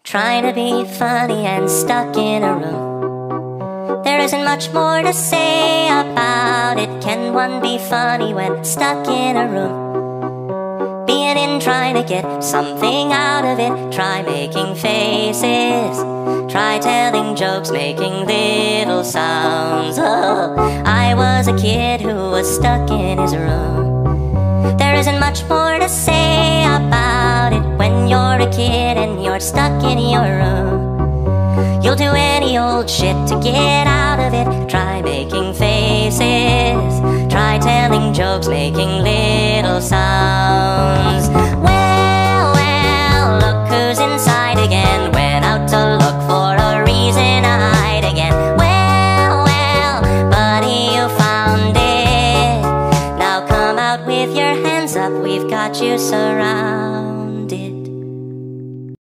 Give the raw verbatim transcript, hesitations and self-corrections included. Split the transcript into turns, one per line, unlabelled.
trying to be funny and stuck in a room. There isn't much more to say about it. Can one be funny when stuck in a room? Being in, trying to get something out of it. Try making faces, try telling jokes, making little sounds. Oh, I was a kid who was stuck in his room. There isn't much more to say about it. When you're a kid and you're stuck in your room, you'll do any old shit to get out of it. Try making faces, try telling jokes, making little sounds. Well, well, look who's inside again. Went out to look for a reason to hide again. Well, well, buddy, you found it. Now come out with your hands up, we've got you surrounded.